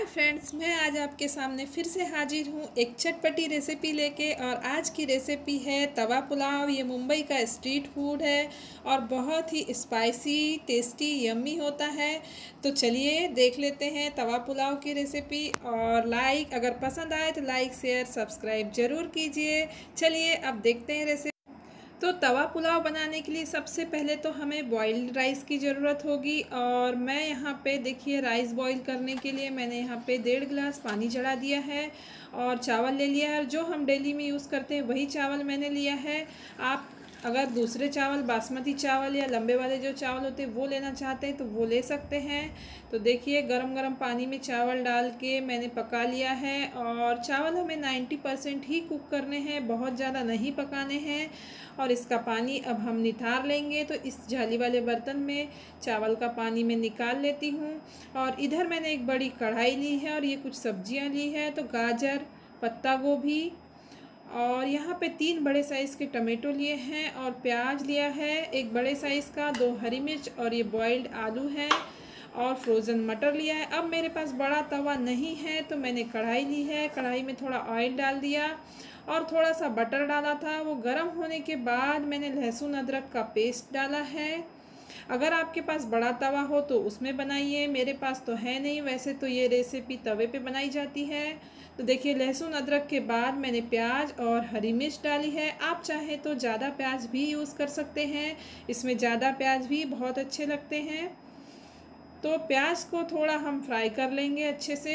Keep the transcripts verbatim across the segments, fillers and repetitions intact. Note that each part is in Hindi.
फ्रेंड्स, मैं आज आपके सामने फिर से हाजिर हूँ एक चटपटी रेसिपी लेके। और आज की रेसिपी है तवा पुलाव। ये मुंबई का स्ट्रीट फूड है और बहुत ही स्पाइसी, टेस्टी, यम्मी होता है। तो चलिए देख लेते हैं तवा पुलाव की रेसिपी। और लाइक अगर पसंद आए तो लाइक शेयर सब्सक्राइब ज़रूर कीजिए। चलिए अब देखते हैं रेसिपी। तो तवा पुलाव बनाने के लिए सबसे पहले तो हमें बॉइल्ड राइस की ज़रूरत होगी। और मैं यहाँ पे देखिए राइस बॉईल करने के लिए मैंने यहाँ पे डेढ़ गिलास पानी चढ़ा दिया है और चावल ले लिया है। जो हम डेली में यूज़ करते हैं वही चावल मैंने लिया है। आप अगर दूसरे चावल, बासमती चावल या लंबे वाले जो चावल होते हैं वो लेना चाहते हैं तो वो ले सकते हैं। तो देखिए गरम गरम पानी में चावल डाल के मैंने पका लिया है। और चावल हमें नब्बे परसेंट ही कुक करने हैं, बहुत ज़्यादा नहीं पकाने हैं। और इसका पानी अब हम निथार लेंगे। तो इस जाली वाले बर्तन में चावल का पानी मैं निकाल लेती हूँ। और इधर मैंने एक बड़ी कढ़ाई ली है और ये कुछ सब्जियाँ ली है। तो गाजर, पत्ता गोभी और यहाँ पे तीन बड़े साइज़ के टमाटो लिए हैं और प्याज लिया है एक बड़े साइज़ का, दो हरी मिर्च और ये बॉइल्ड आलू है और फ्रोज़न मटर लिया है। अब मेरे पास बड़ा तवा नहीं है तो मैंने कढ़ाई ली है। कढ़ाई में थोड़ा ऑयल डाल दिया और थोड़ा सा बटर डाला था। वो गर्म होने के बाद मैंने लहसुन अदरक का पेस्ट डाला है। अगर आपके पास बड़ा तवा हो तो उसमें बनाइए, मेरे पास तो है नहीं। वैसे तो ये रेसिपी तवे पे बनाई जाती है। तो देखिए लहसुन अदरक के बाद मैंने प्याज और हरी मिर्च डाली है। आप चाहे तो ज़्यादा प्याज भी यूज़ कर सकते हैं, इसमें ज़्यादा प्याज भी बहुत अच्छे लगते हैं। तो प्याज को थोड़ा हम फ्राई कर लेंगे अच्छे से।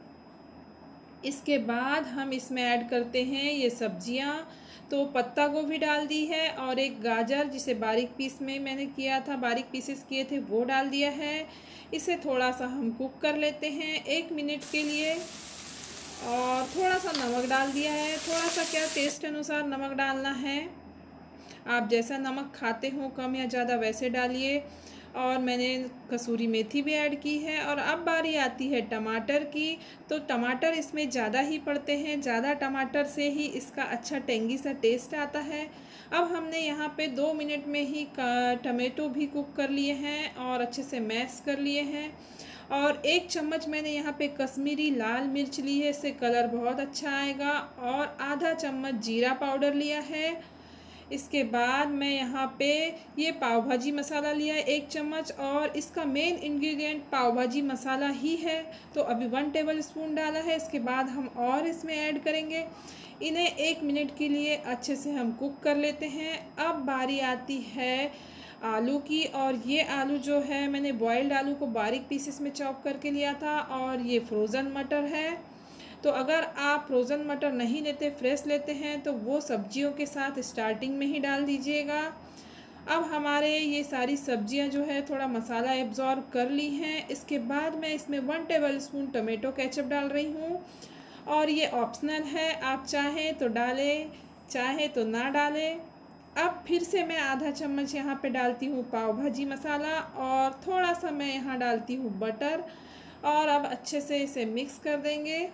इसके बाद हम इसमें ऐड करते हैं ये सब्जियां। तो पत्ता गोभी डाल दी है और एक गाजर जिसे बारीक पीस में मैंने किया था, बारीक पीसेस किए थे, वो डाल दिया है। इसे थोड़ा सा हम कुक कर लेते हैं एक मिनट के लिए। और थोड़ा सा नमक डाल दिया है। थोड़ा सा क्या, टेस्ट अनुसार नमक डालना है। आप जैसा नमक खाते हो कम या ज़्यादा वैसे डालिए। और मैंने कसूरी मेथी भी ऐड की है। और अब बारी आती है टमाटर की। तो टमाटर इसमें ज़्यादा ही पड़ते हैं, ज़्यादा टमाटर से ही इसका अच्छा टेंगी सा टेस्ट आता है। अब हमने यहाँ पे दो मिनट में ही टमाटो भी कुक कर लिए हैं और अच्छे से मैश कर लिए हैं। और एक चम्मच मैंने यहाँ पे कश्मीरी लाल मिर्च ली है, इससे कलर बहुत अच्छा आएगा। और आधा चम्मच जीरा पाउडर लिया है। इसके बाद मैं यहाँ पे ये पाव भाजी मसाला लिया है एक चम्मच और इसका मेन इंग्रेडिएंट पाव भाजी मसाला ही है। तो अभी वन टेबल स्पून डाला है। इसके बाद हम और इसमें ऐड करेंगे। इन्हें एक मिनट के लिए अच्छे से हम कुक कर लेते हैं। अब बारी आती है आलू की। और ये आलू जो है मैंने बॉइल्ड आलू को बारीक पीसेस में चॉप करके लिया था। और ये फ्रोज़न मटर है। तो अगर आप फ्रोज़न मटर नहीं लेते, फ्रेश लेते हैं, तो वो सब्जियों के साथ स्टार्टिंग में ही डाल दीजिएगा। अब हमारे ये सारी सब्जियां जो है थोड़ा मसाला एब्जॉर्ब कर ली हैं। इसके बाद मैं इसमें one tablespoon tomato ketchup डाल रही हूँ। और ये ऑप्शनल है, आप चाहें तो डालें, चाहे तो ना डालें। अब फिर से मैं आधा चम्मच यहाँ पे डालती हूँ पाव भाजी मसाला और थोड़ा सा मैं यहाँ डालती हूँ बटर। और अब अच्छे से इसे मिक्स कर देंगे।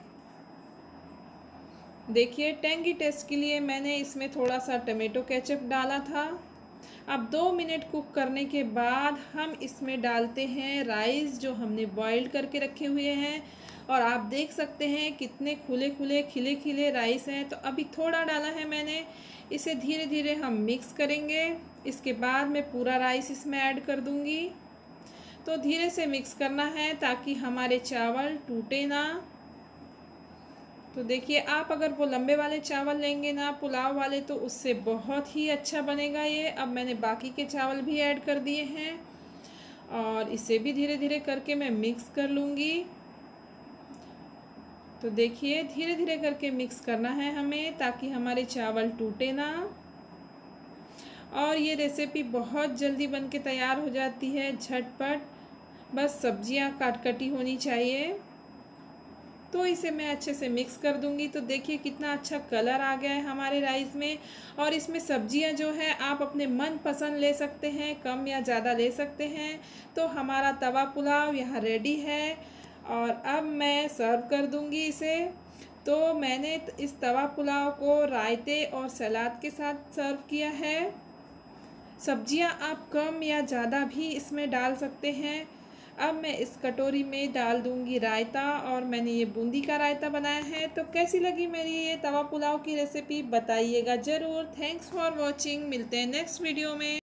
देखिए टेंगी टेस्ट के लिए मैंने इसमें थोड़ा सा टमेटो केचप डाला था। अब दो मिनट कुक करने के बाद हम इसमें डालते हैं राइस जो हमने बॉईल करके रखे हुए हैं। और आप देख सकते हैं कितने खुले खुले खिले खिले राइस हैं। तो अभी थोड़ा डाला है मैंने। इसे धीरे धीरे हम मिक्स करेंगे। इसके बाद मैं पूरा राइस इसमें ऐड कर दूंगी। तो धीरे से मिक्स करना है ताकि हमारे चावल टूटे ना। तो देखिए आप अगर वो लंबे वाले चावल लेंगे ना, पुलाव वाले, तो उससे बहुत ही अच्छा बनेगा ये। अब मैंने बाकी के चावल भी ऐड कर दिए हैं और इसे भी धीरे धीरे करके मैं मिक्स कर लूँगी। तो देखिए धीरे धीरे करके मिक्स करना है हमें ताकि हमारे चावल टूटे ना। और ये रेसिपी बहुत जल्दी बन के तैयार हो जाती है, झटपट। बस सब्जियां काट कटी होनी चाहिए। तो इसे मैं अच्छे से मिक्स कर दूंगी। तो देखिए कितना अच्छा कलर आ गया है हमारे राइस में। और इसमें सब्जियां जो है आप अपने मन पसंद ले सकते हैं, कम या ज़्यादा ले सकते हैं। तो हमारा तवा पुलाव यहाँ रेडी है और अब मैं सर्व कर दूंगी इसे। तो मैंने इस तवा पुलाव को रायते और सलाद के साथ सर्व किया है। सब्जियां आप कम या ज़्यादा भी इसमें डाल सकते हैं। अब मैं इस कटोरी में डाल दूंगी रायता, और मैंने ये बूंदी का रायता बनाया है। तो कैसी लगी मेरी ये तवा पुलाव की रेसिपी बताइएगा ज़रूर। थैंक्स फॉर वॉचिंग, मिलते हैं नेक्स्ट वीडियो में।